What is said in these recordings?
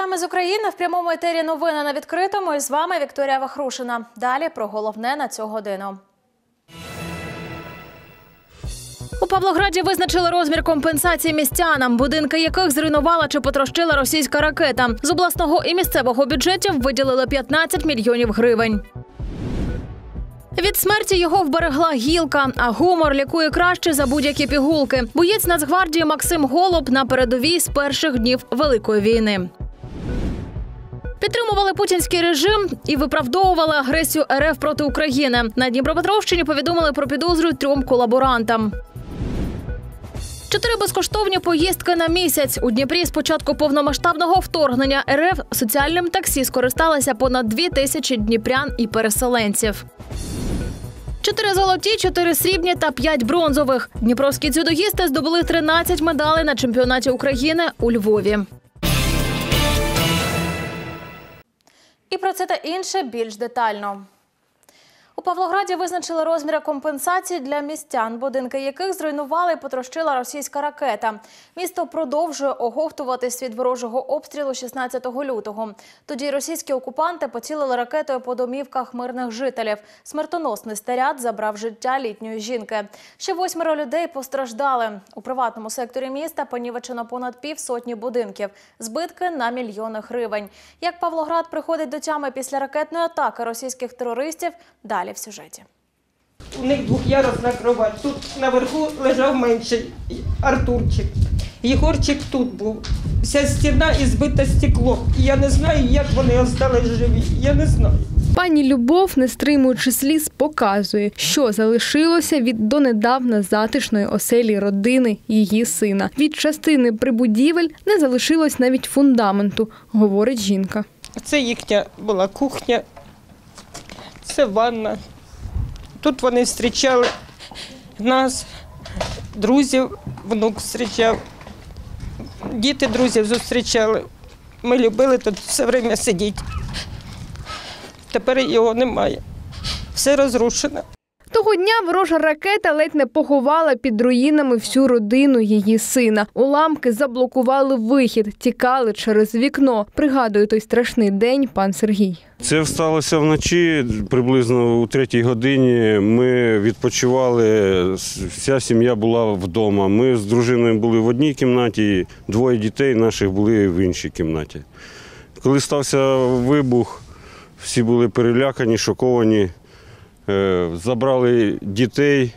Вітаємо з України. В прямому етері новини на відкритому. І з вами Вікторія Вахрушина. Далі про головне на цю годину. У Павлограді визначили розмір компенсації містянам, будинки яких зруйнувала чи потрощила російська ракета. З обласного і місцевого бюджетів виділили 15 мільйонів гривень. Від смерті його вберегла гілка, а гумор лікує краще за будь-які пігулки. Боєць Нацгвардії Максим Голуб на передовій з перших днів Великої війни. Підтримували путінський режим і виправдовували агресію РФ проти України. На Дніпропетровщині повідомили про підозру 3 колаборантам. 4 безкоштовні поїздки на місяць. У Дніпрі з початку повномасштабного вторгнення РФ соціальним таксі скористалися понад 2000 дніпрян і переселенців. 4 золоті, 4 срібні та 5 бронзових. Дніпровські дзюдоїсти здобули 13 медалей на чемпіонаті України у Львові. І про це та інше більш детально. У Павлограді визначили розміри компенсації для містян, будинки яких зруйнувала і потрощила російська ракета. Місто продовжує оговтуватись від ворожого обстрілу 16 лютого. Тоді російські окупанти поцілили ракетою по домівках мирних жителів. Смертоносний снаряд забрав життя літньої жінки. Ще 8 людей постраждали. У приватному секторі міста понівечено понад півсотні будинків. Збитки на мільйони гривень. Як Павлоград приходить до тями після ракетної атаки російських терористів – далі в сюжеті. У них двох'ярусна кровать. Тут наверху лежав менший Артурчик. Єгорчик тут був. Вся стіна і збите стекло. І я не знаю, як вони остались живі. Я не знаю. Пані Любов, не стримуючи сліз, показує, що залишилося від донедавна затишної оселі родини її сина. Від частини прибудівель не залишилось навіть фундаменту, говорить жінка. Це їхня була кухня. Це ванна. Тут вони зустрічали нас, друзів, внук зустрічав, діти друзів зустрічали. Ми любили тут все время сидіти. Тепер його немає. Все розрушено. Того дня ворожа ракета ледь не поховала під руїнами всю родину її сина. Уламки заблокували вихід, тікали через вікно. Пригадує той страшний день пан Сергій. Це сталося вночі, приблизно о 3-й годині. Ми відпочивали, вся сім'я була вдома. Ми з дружиною були в одній кімнаті, 2 дітей наших були в іншій кімнаті. Коли стався вибух, всі були перелякані, шоковані. Забрали дітей,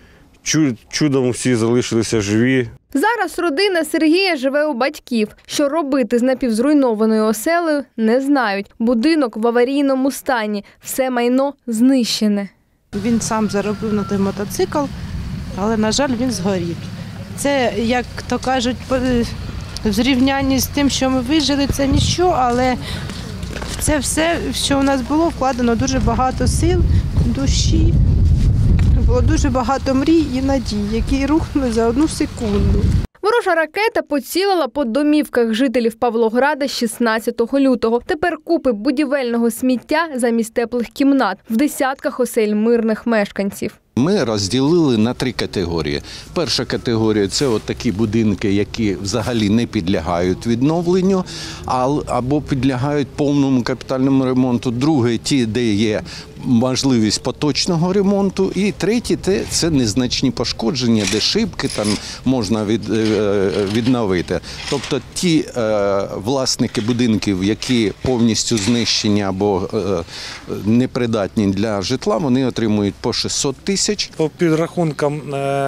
чудом всі залишилися живі. Зараз родина Сергія живе у батьків. Що робити з напівзруйнованою оселею, не знають. Будинок в аварійному стані, все майно знищене. Він сам заробив на той мотоцикл, але, на жаль, він згорів. Це, як то кажуть, в зрівнянні з тим, що ми вижили, це нічого, але це все, що у нас було, вкладено дуже багато сил, душі. Було дуже багато мрій і надій, які рухнули за 1 секунду. Ворожа ракета поцілила по домівках жителів Павлограда 16 лютого. Тепер купи будівельного сміття замість теплих кімнат в десятках осель мирних мешканців. Ми розділили на 3 категорії. Перша категорія – це от такі будинки, які взагалі не підлягають відновленню або підлягають повному капітальному ремонту. Друге – ті, де є можливість поточного ремонту. І третє – це незначні пошкодження, де шибки там можна відновити. Тобто ті власники будинків, які повністю знищені або непридатні для житла, вони отримують по 600 тисяч. По підрахункам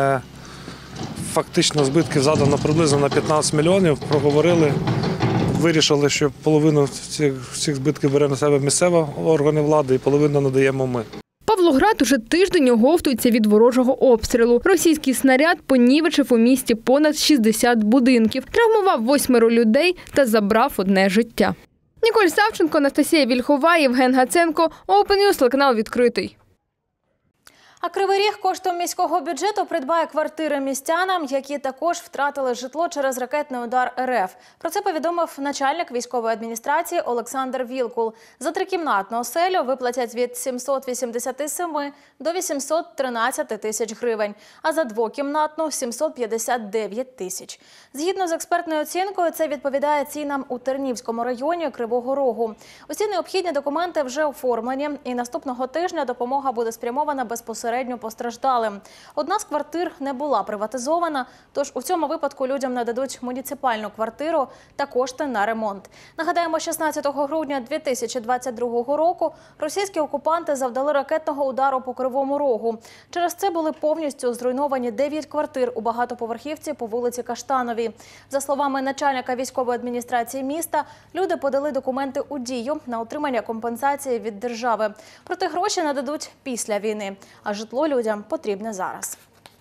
фактично збитків задано приблизно на 15 мільйонів. Проговорили, вирішили, що половину цих збитків бере на себе місцеві органи влади і половину надаємо ми. Павлоград уже тиждень оговтується від ворожого обстрілу. Російський снаряд понівечив у місті понад 60 будинків, травмував 8 людей та забрав 1 життя. Ніколь Савченко, Анастасія Вільхова, Євген Гаценко, Open News, телеканал «Відкритий». А Кривий Ріг коштом міського бюджету придбає квартири містянам, які також втратили житло через ракетний удар РФ. Про це повідомив начальник військової адміністрації Олександр Вілкул. За трикімнатну оселю виплатять від 787 до 813 тисяч гривень, а за двокімнатну – 759 тисяч. Згідно з експертною оцінкою, це відповідає цінам у Тернівському районі Кривого Рогу. Усі необхідні документи вже оформлені, і наступного тижня допомога буде спрямована безпосередньо постраждалим. Одна з квартир не була приватизована, тож у цьому випадку людям нададуть муніципальну квартиру та кошти на ремонт. Нагадаємо, 16 грудня 2022 року російські окупанти завдали ракетного удару по Кривому Рогу. Через це були повністю зруйновані 9 квартир у багатоповерхівці по вулиці Каштановій. За словами начальника військової адміністрації міста, люди подали документи у дію на отримання компенсації від держави. Проте гроші нададуть після війни, а житло людям потрібне зараз.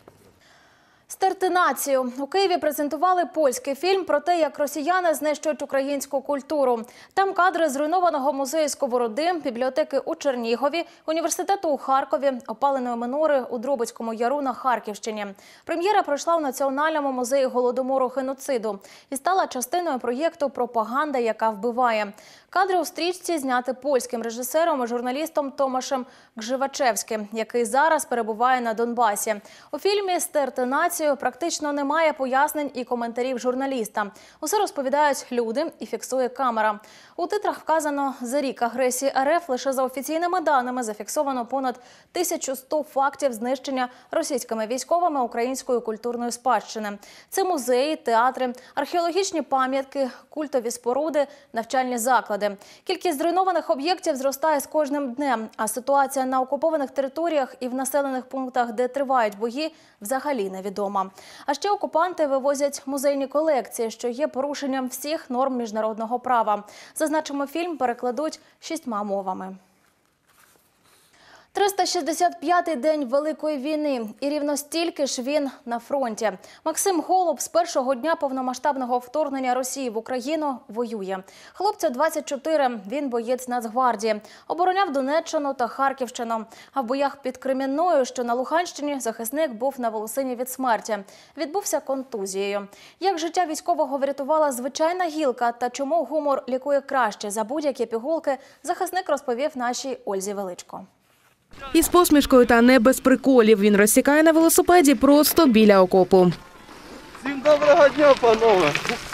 «Стерти націю». У Києві презентували польський фільм про те, як росіяни знищують українську культуру. Там кадри зруйнованого музею Сковороди, бібліотеки у Чернігові, університету у Харкові, опаленої минори у Дробицькому Яру на Харківщині. Прем'єра пройшла у Національному музеї Голодомору-геноциду і стала частиною проєкту «Пропаганда, яка вбиває». Кадри у стрічці зняти польським режисером і журналістом Томашем Гживачевським, який зараз перебуває на Донбасі. У фільмі «Стерти націю» практично немає пояснень і коментарів журналіста. Усе розповідають люди і фіксує камера. У титрах вказано, за рік агресії РФ лише за офіційними даними зафіксовано понад 1100 фактів знищення російськими військовими української культурної спадщини. Це музеї, театри, археологічні пам'ятки, культові споруди, навчальні заклади. Кількість зруйнованих об'єктів зростає з кожним днем, а ситуація на окупованих територіях і в населених пунктах, де тривають бої, взагалі невідома. А ще окупанти вивозять музейні колекції, що є порушенням всіх норм міжнародного права. Зазначимо, фільм перекладуть 6 мовами. 365-й день Великої війни. І рівно стільки ж він на фронті. Максим Голуб з першого дня повномасштабного вторгнення Росії в Україну воює. Хлопцю 24, він боєць Нацгвардії. Обороняв Донеччину та Харківщину. А в боях під Кремінною, що на Луганщині, захисник був на волосині від смерті. Відбувся контузією. Як життя військового врятувала звичайна гілка та чому гумор лікує краще за будь-які пігулки, захисник розповів нашій Ользі Величко. Із посмішкою та не без приколів він розсікає на велосипеді просто біля окопу. Всім доброго дня, панове!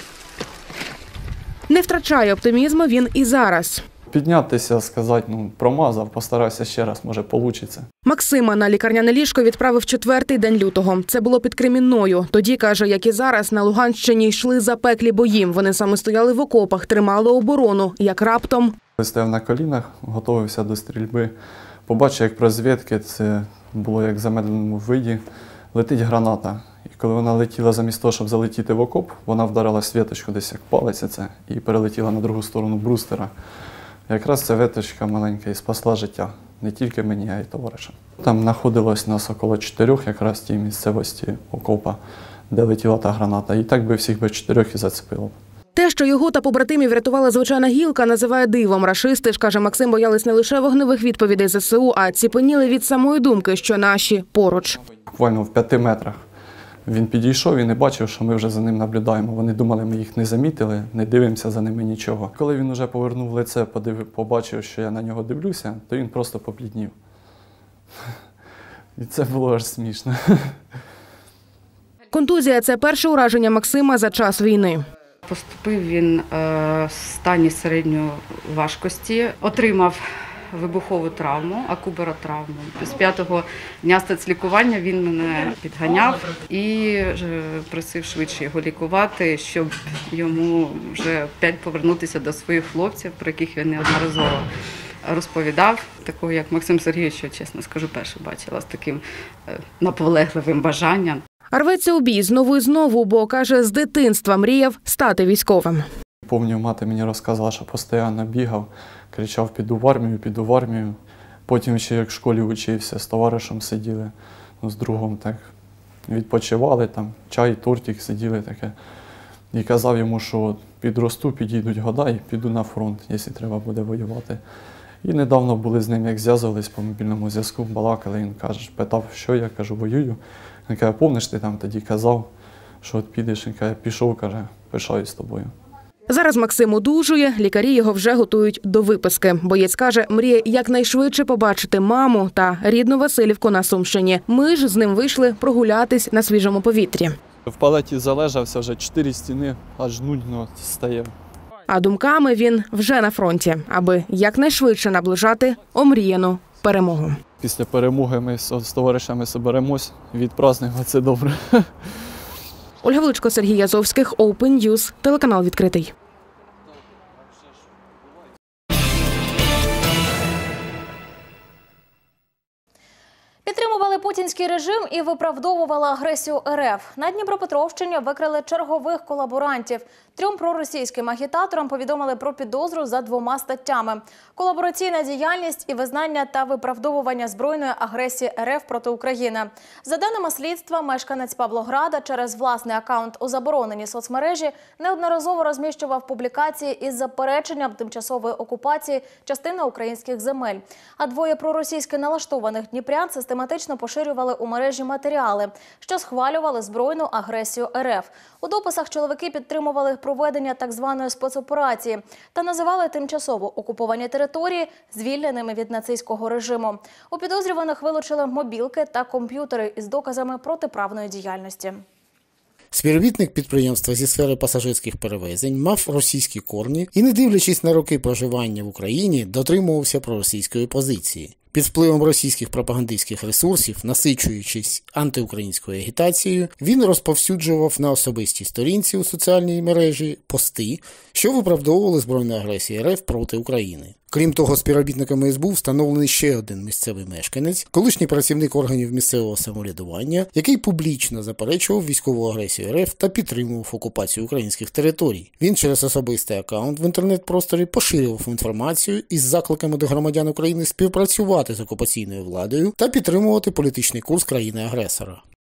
Не втрачає оптимізму він і зараз. Піднятися, сказати, промазав, постараюся ще раз, може вийде. Максима на лікарняне ліжко відправив 4-й день лютого. Це було під Кремінною. Тоді, каже, як і зараз, на Луганщині йшли запеклі бої. Вони саме стояли в окопах, тримали оборону. Як раптом... Стояв на колінах, готувався до стрільби. Побачив, як при звідки, це було як в замедленому виді, летить граната. І коли вона летіла замість того, щоб залетіти в окоп, вона вдарила світочку десь як палець і перелетіла на другу сторону брустера. Якраз ця веточка маленька і спасла життя. Не тільки мені, а й товаришам. Там знаходилось нас около 4 якраз тій місцевості окопа, де летіла та граната. І так би всіх би 4 і зацепило. Те, що його та побратимів врятувала звичайна гілка, називає дивом. Рашисти ж, каже Максим, боялись не лише вогневих відповідей ЗСУ, а ціпеніли від самої думки, що наші поруч. Буквально в 5 метрах він підійшов і не бачив, що ми вже за ним наблюдаємо. Вони думали, ми їх не замітили, не дивимося за ними нічого. Коли він вже повернув лице, побачив, що я на нього дивлюся, то він просто побліднів. І це було аж смішно. Контузія – це перше ураження Максима за час війни. Поступив він в стані середньої важкості, отримав вибухову травму, акубаротравму. З 5-го дня стацлікування він мене підганяв і просив швидше його лікувати, щоб йому вже опять повернутися до своїх хлопців, про яких він неодноразово розповідав. Такого, як Максим Сергійович, чесно скажу, перше бачила з таким наполегливим бажанням. Рветься у бій знову і знову, бо, каже, з дитинства мріяв стати військовим. Пам'ятаю, мати мені розказала, що постійно бігав, кричав піду в армію. Потім ще як в школі вчився, з товаришем сиділи, з другом так відпочивали, там чай, тортик сиділи таке. І казав йому, що підросту, підійдуть года і піду на фронт, якщо треба буде воювати. І недавно були з ним, як зв'язувались по мобільному зв'язку, балакали, він каже, питав, що я кажу, воюю. Він каже, помниш, ти там тоді казав, що от підеш, він каже, пішов, каже, пишаюсь тобою. Зараз Максим одужує, лікарі його вже готують до виписки. Боєць каже, мріє якнайшвидше побачити маму та рідну Василівку на Сумщині. Ми ж з ним вийшли прогулятись на свіжому повітрі. В палаті залежався, вже 4 стіни, аж нудно стає. А думками він вже на фронті, аби якнайшвидше наближати омріяну перемогу. Після перемоги ми з товаришами соберемось, відпразнуємо, це добре. Ольга Величко, Сергій Язовських, Open News, телеканал «Відкритий». Підтримували путінський режим і виправдовували агресію РФ. На Дніпропетровщині викрили чергових колаборантів. 3 проросійським агітаторам повідомили про підозру за 2 статтями – колабораційна діяльність і визнання та виправдовування збройної агресії РФ проти України. За даними слідства, мешканець Павлограда через власний акаунт у забороненій соцмережі неодноразово розміщував публікації із запереченням тимчасової окупації частини українських земель. А 2 проросійськи налаштованих дніпрян систематично поширювали у мережі матеріали, що схвалювали збройну агресію РФ. У дописах чоловіки підтримували проведення так званої спецоперації та називали тимчасово окуповані території звільненими від нацистського режиму. У підозрюваних вилучили мобілки та комп'ютери із доказами протиправної діяльності. Співробітник підприємства зі сфери пасажирських перевезень мав російські корні і, не дивлячись на роки проживання в Україні, дотримувався проросійської позиції. Під впливом російських пропагандистських ресурсів, насичуючись антиукраїнською агітацією, він розповсюджував на особистій сторінці у соціальній мережі пости, що виправдовували збройну агресію РФ проти України. Крім того, співробітниками СБУ встановлений ще один місцевий мешканець, колишній працівник органів місцевого самоврядування, який публічно заперечував військову агресію РФ та підтримував окупацію українських територій. Він через особистий акаунт в інтернет-просторі поширював інформацію із закликами до громадян України співпрацювати з окупаційною владою та підтримувати політичний курс країни-агресора.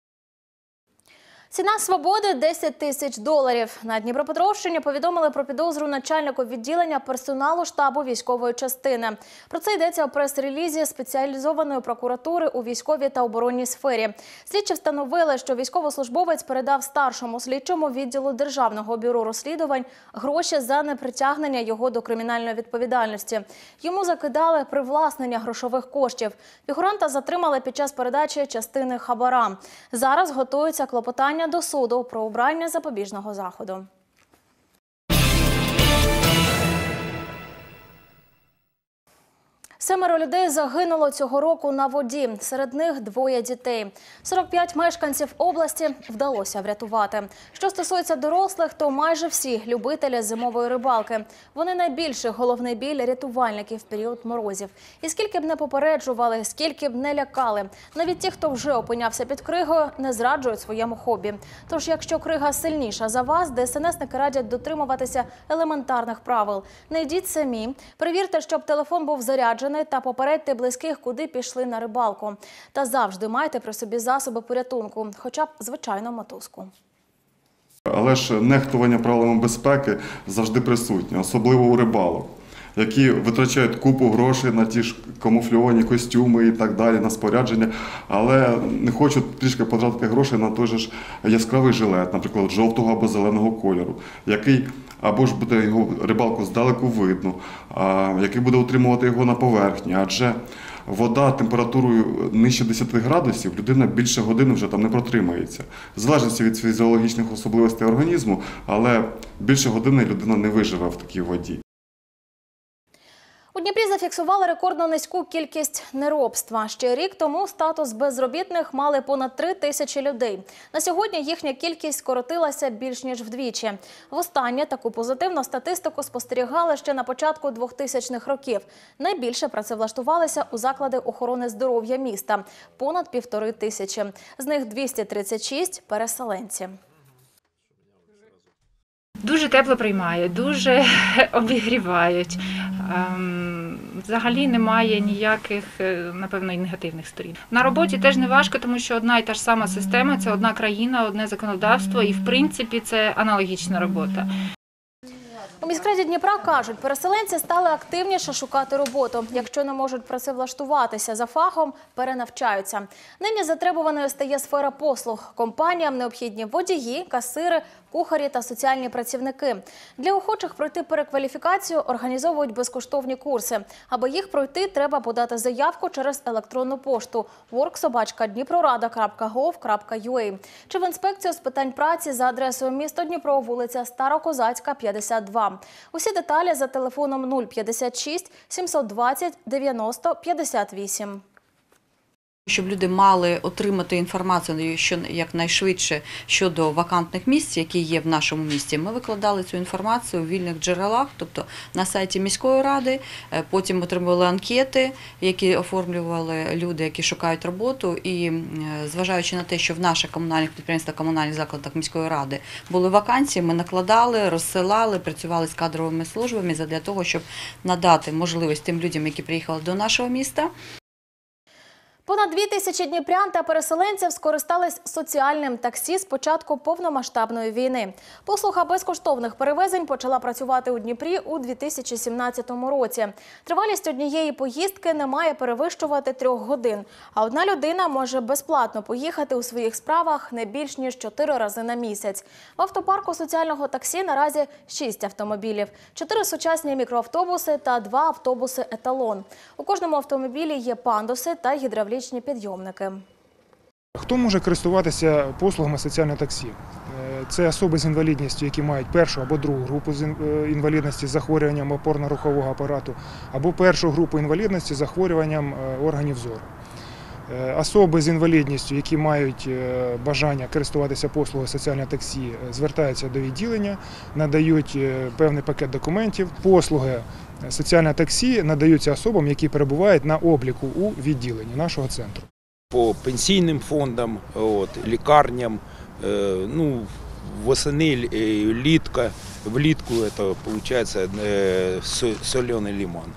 Ціна свободи – $10 000. На Дніпропетровщині повідомили про підозру начальнику відділення персоналу штабу військової частини. Про це йдеться у прес-релізі спеціалізованої прокуратури у військовій та оборонній сфері. Слідчі встановили, що військовослужбовець передав старшому слідчому відділу Державного бюро розслідувань гроші за непритягнення його до кримінальної відповідальності. Йому закидали привласнення грошових коштів. Фігуранта затримали під час передачі частини хабара. Зараз готується клопотання до суду про обрання запобіжного заходу. Семеро людей загинуло цього року на воді. Серед них 2 дітей. 45 мешканців області вдалося врятувати. Що стосується дорослих, то майже всі любителі зимової рибалки. Вони найбільший головний біль рятувальників в період морозів. І скільки б не попереджували, скільки б не лякали, навіть ті, хто вже опинявся під кригою, не зраджують своєму хобі. Тож, якщо крига сильніша за вас, ДСНСники радять дотримуватися елементарних правил. Не йдіть самі, перевірте, щоб телефон був заряджений, та попередьте близьких, куди пішли на рибалку. Та завжди майте при собі засоби порятунку, хоча б звичайну мотузку. Але ж нехтування правилами безпеки завжди присутнє, особливо у рибалок, які витрачають купу грошей на ті ж камуфльовані костюми і так далі, на спорядження, але не хочуть трішки потратити грошей на той же ж яскравий жилет, наприклад, жовтого або зеленого кольору, який або ж буде його рибалку здалеку видно, який буде утримувати його на поверхні, адже вода температурою нижче 10 градусів, людина більше години вже там не протримається. В залежності від фізіологічних особливостей організму, але більше години людина не виживе в такій воді. У Дніпрі зафіксували рекордно низьку кількість неробства. Ще рік тому статус безробітних мали понад 3 тисячі людей. На сьогодні їхня кількість скоротилася більш ніж вдвічі. Востаннє таку позитивну статистику спостерігали ще на початку 2000-х років. Найбільше працевлаштувалися у заклади охорони здоров'я міста – понад 1500. З них 236 – переселенці. Дуже тепло приймають, дуже обігрівають. Взагалі немає ніяких, напевно, і негативних сторін. На роботі теж не важко, тому що одна і та ж сама система, це одна країна, одне законодавство і, в принципі, це аналогічна робота. У міськраді Дніпра кажуть, переселенці стали активніше шукати роботу. Якщо не можуть працевлаштуватися за фахом, перенавчаються. Нині затребуваною стає сфера послуг. Компаніям необхідні водії, касири, кухарі та соціальні працівники. Для охочих пройти перекваліфікацію організовують безкоштовні курси. Аби їх пройти, треба подати заявку через електронну пошту work@dniprorada.gov.ua чи в інспекцію з питань праці за адресою місто Дніпро, вулиця Старокозацька, 52. Усі деталі за телефоном 056 720 90 58. Щоб люди мали отримати інформацію якнайшвидше щодо вакантних місць, які є в нашому місті, ми викладали цю інформацію у вільних джерелах, тобто на сайті міської ради, потім отримували анкети, які оформлювали люди, які шукають роботу, і зважаючи на те, що в наших комунальних підприємствах, комунальних закладах міської ради були вакансії, ми накладали, розсилали, працювали з кадровими службами для того, щоб надати можливість тим людям, які приїхали до нашого міста. Понад 2000 дніпрян та переселенців скористались соціальним таксі з початку повномасштабної війни. Послуга безкоштовних перевезень почала працювати у Дніпрі у 2017 році. Тривалість однієї поїздки не має перевищувати 3 годин, а одна людина може безплатно поїхати у своїх справах не більш ніж 4 рази на місяць. В автопарку соціального таксі наразі 6 автомобілів, 4 сучасні мікроавтобуси та 2 автобуси «Еталон». У кожному автомобілі є пандуси та гідравлічні підйомники. Хто може користуватися послугами соціального таксі? Це особи з інвалідністю, які мають першу або другу групу інвалідності з захворюванням опорно-рухового апарату, або першу групу інвалідності з захворюванням органів зору. Особи з інвалідністю, які мають бажання користуватися послугою соціального таксі, звертаються до відділення, надають певний пакет документів. Послуги соціального таксі надаються особам, які перебувають на обліку у відділенні нашого центру. По пенсійним фондам, лікарням, восени, влітку це виходить солений лимон.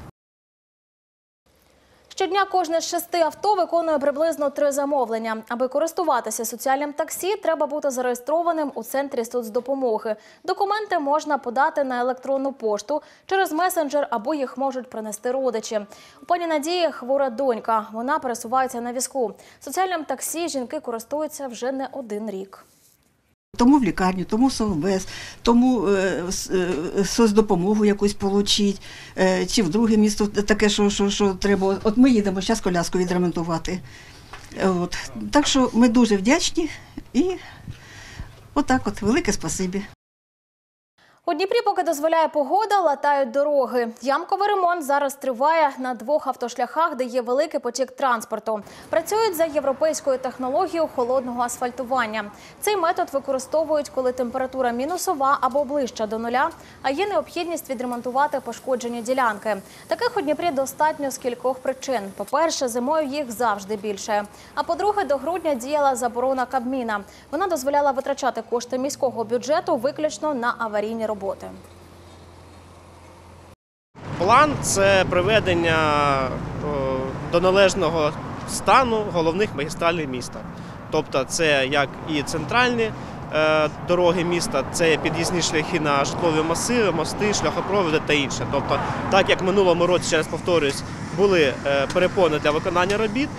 Щодня кожне з 6 авто виконує приблизно 3 замовлення. Аби користуватися соціальним таксі, треба бути зареєстрованим у центрі соцдопомоги. Документи можна подати на електронну пошту, через месенджер або їх можуть принести родичі. У пані Надії хвора донька. Вона пересувається на візку. Соціальним таксі жінки користуються вже не 1 рік. Тому в лікарню, тому совбез, тому соцдопомогу якусь отримати, чи в друге місто таке, що треба. От ми їдемо зараз коляску відремонтувати. Так що ми дуже вдячні і отак велике спасибі. У Дніпрі, поки дозволяє погода, латають дороги. Ямковий ремонт зараз триває на 2 автошляхах, де є великий потік транспорту. Працюють за європейською технологією холодного асфальтування. Цей метод використовують, коли температура мінусова або ближча до нуля, а є необхідність відремонтувати пошкоджені ділянки. Таких у Дніпрі достатньо з кількох причин. По-перше, зимою їх завжди більше. А по-друге, до грудня діяла заборона Кабміна. Вона дозволяла витрачати кошти міського бюджету виключно на аварійні роботи. План – це приведення до належного стану головних магістралей міста. Тобто це як і центральні дороги міста, це під'їзні шляхи на житлові масиви, мости, шляхопроводи та інше. Тобто, так як в минулому році, ще раз повторюсь, були перепони для виконання робіт,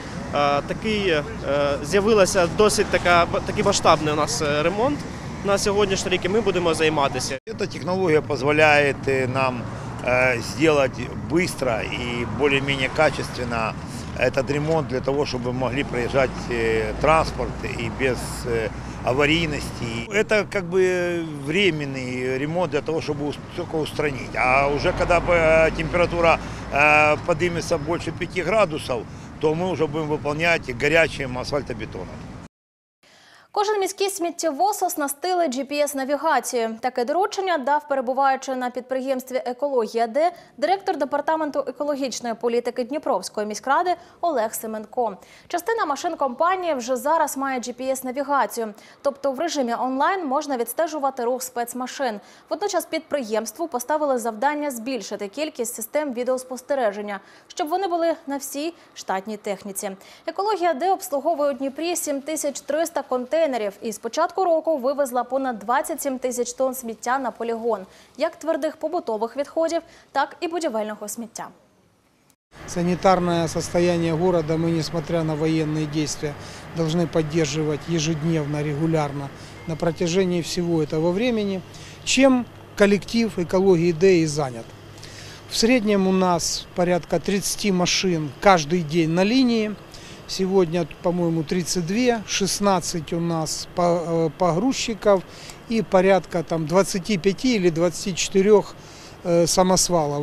з'явився досить такий масштабний у нас ремонт на сьогоднішній рік, і ми будемо займатися. Ця технологія дозволяє нам сделать быстро и более-менее качественно этот ремонт для того, чтобы могли проезжать транспорт и без аварийности. Это как бы временный ремонт для того, чтобы только устранить. А уже когда температура поднимется больше 5 градусов, то мы уже будем выполнять горячим асфальтобетоном. Кожен міський сміттєвоз оснастили GPS-навігацією. Таке доручення дав, перебуваючи на підприємстві «Екологія-Д», директор департаменту екологічної політики Дніпровської міськради Олег Семенко. Частина машин компанії вже зараз має GPS-навігацію. Тобто в режимі онлайн можна відстежувати рух спецмашин. Водночас підприємству поставили завдання збільшити кількість систем відеоспостереження, щоб вони були на всій штатній техніці. «Екологія-Д» обслуговує у Дніпрі 7300 контейнерів контейнерів і з початку року вивезла понад 27 тисяч тонн сміття на полігон, як твердих побутових відходів, так і будівельного сміття. Санитарное состояние города мы, несмотря на военные действия, должны поддерживать ежедневно, регулярно на протяжении всего этого времени, чем коллектив «Экологии Д» и занят. В среднем у нас порядка 30 машин каждый день на линии. Сегодня, по-моему, 32, 16 у нас погрузчиков и порядка 25 или 24 самосвалов.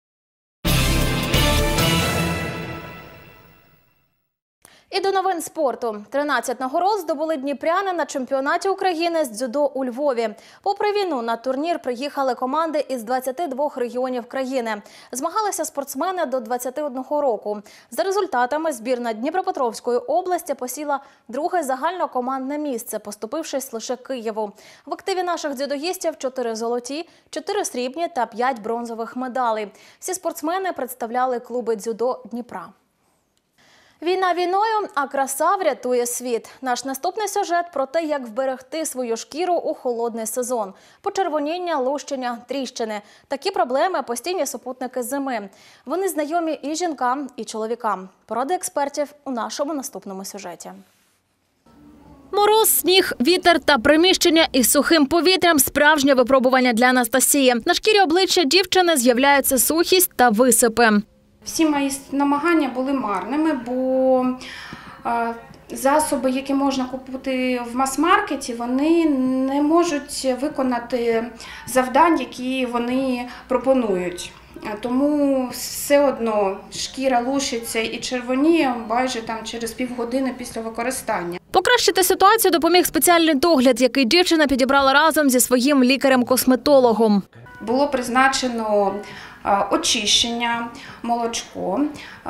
І до новин спорту. 13 нагород здобули дніпряни на чемпіонаті України з дзюдо у Львові. Попри війну, на турнір приїхали команди із 22 регіонів країни. Змагалися спортсмени до 21 року. За результатами збірна Дніпропетровської області посіла друге загальнокомандне місце, поступившись лише Києву. В активі наших дзюдоїстів 4 золоті, 4 срібні та 5 бронзових медалей. Всі спортсмени представляли клуби дзюдо Дніпра. Війна війною, а краса врятує світ. Наш наступний сюжет про те, як вберегти свою шкіру у холодний сезон. Почервоніння, лущення, тріщини. Такі проблеми – постійні супутники зими. Вони знайомі і жінкам, і чоловікам. Поради експертів у нашому наступному сюжеті. Мороз, сніг, вітер та приміщення із сухим повітрям – справжнє випробування для Анастасії. На шкірі обличчя дівчини з'являється сухість та висипи. Всі мої намагання були марними, бо засоби, які можна купити в мас-маркеті, вони не можуть виконати завдань, які вони пропонують. Тому все одно шкіра лущиться і червоніє майже через півгодини після використання. Покращити ситуацію допоміг спеціальний догляд, який дівчина підібрала разом зі своїм лікарем-косметологом. Було призначено очищення, молочко,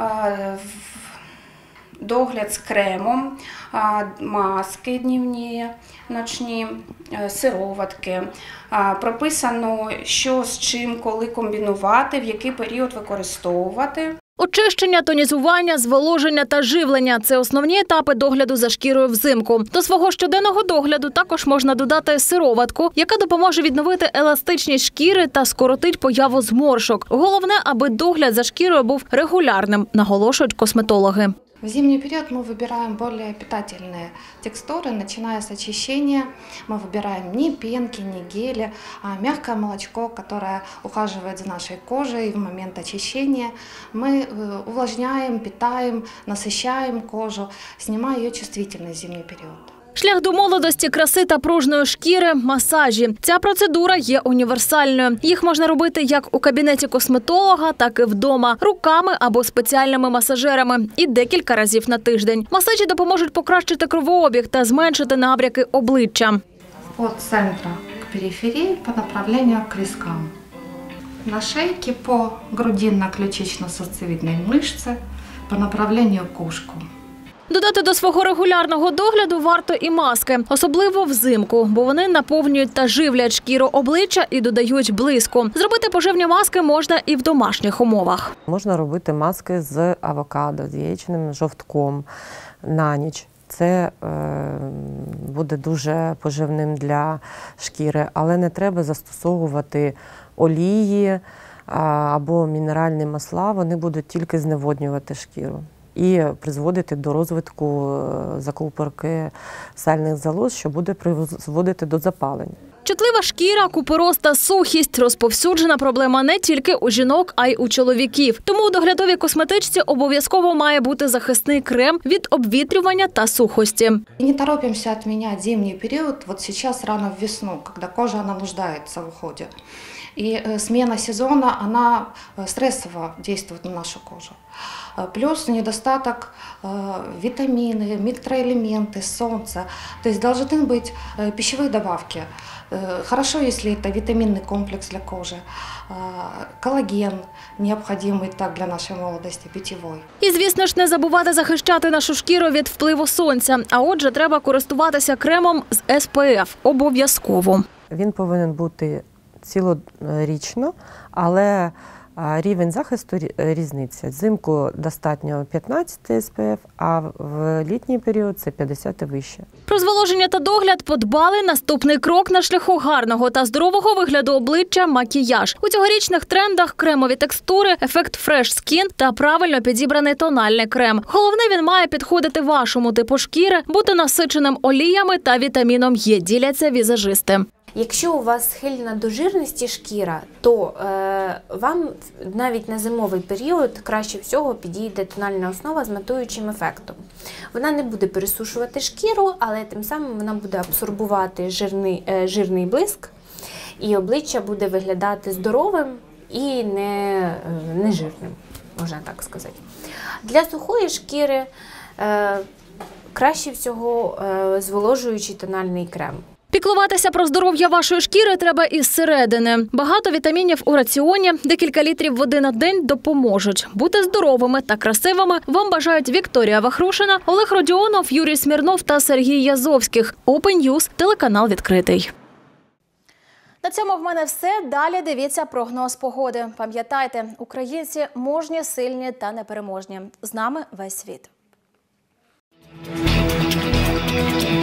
догляд з кремом, маски днівні, ночні, сироватки. Прописано, що з чим, коли комбінувати, в який період використовувати. Очищення, тонізування, зволоження та живлення – це основні етапи догляду за шкірою взимку. До свого щоденного догляду також можна додати сироватку, яка допоможе відновити еластичність шкіри та скоротить появу зморшок. Головне, аби догляд за шкірою був регулярним, наголошують косметологи. В зимний период мы выбираем более питательные текстуры, начиная с очищения. Мы выбираем не пенки, не гели, а мягкое молочко, которое ухаживает за нашей кожей в момент очищения. Мы увлажняем, питаем, насыщаем кожу, снимая ее чувствительность в зимний период. Шлях до молодості, краси та пружної шкіри – масажі. Ця процедура є універсальною. Їх можна робити як у кабінеті косметолога, так і вдома, руками або спеціальними масажерами і декілька разів на тиждень. Масажі допоможуть покращити кровообіг та зменшити набряки обличчя. От центра к периферії по направленню к вискам. На шейке по грудинно-ключично-сосцевидной мышце по направленню к ушку. Додати до свого регулярного догляду варто і маски, особливо взимку, бо вони наповнюють та живлять шкіру обличчя і додають блиску. Зробити поживні маски можна і в домашніх умовах. Можна робити маски з авокадо, з яєчним жовтком на ніч. Це буде дуже поживним для шкіри, але не треба застосовувати олії або мінеральні масла, вони будуть тільки зневоднювати шкіру і призводити до розвитку закупорки сальних залоз, що буде призводити до запалення. Чутлива шкіра, купероз та сухість – розповсюджена проблема не тільки у жінок, а й у чоловіків. Тому у доглядовій косметичці обов'язково має бути захисний крем від обвітрювання та сухості. Не торопимося відміняти зимній період, от зараз рано в весну, коли кожа нуждається в уході. И смена сезона, она стрессово действует на нашу кожу. Плюс недостаток витамины, микроэлементы, солнца. То есть должны быть пищевые добавки. Хорошо, если это витаминный комплекс для кожи, коллаген, необходимый так для нашої молодості, питьовий. І, звісно ж, не забувати захищати нашу шкіру від впливу сонця. А отже, треба користуватися кремом з SPF. Обов'язково. Він повинен бути цілорічно, але Рівень захисту різниця. Взимку достатньо 15 SPF, а в літній період це 50 і вище. Про зволоження та догляд подбали. Наступний крок на шляху гарного та здорового вигляду обличчя – макіяж. У цьогорічних трендах кремові текстури, ефект Fresh Skin та правильно підібраний тональний крем. Головне, він має підходити вашому типу шкіри, бути насиченим оліями та вітаміном Е, діляться візажисти. Якщо у вас схильна до жирності шкіра, то вам навіть на зимовий період краще всього підійде тональна основа з матуючим ефектом. Вона не буде пересушувати шкіру, але тим самим вона буде абсорбувати жирний блиск, і обличчя буде виглядати здоровим і не жирним, можна так сказати. Для сухої шкіри краще всього зволожуючий тональний крем. Піклуватися про здоров'я вашої шкіри треба із середини. Багато вітамінів у раціоні, декілька літрів води на день допоможуть. Бути здоровими та красивими вам бажають Вікторія Вахрушина, Олег Родіонов, Юрій Смірнов та Сергій Язовських. Open News, телеканал відкритий. На цьому в мене все. Далі дивіться прогноз погоди. Пам'ятайте, українці мужні, сильні та непереможні. З нами весь світ.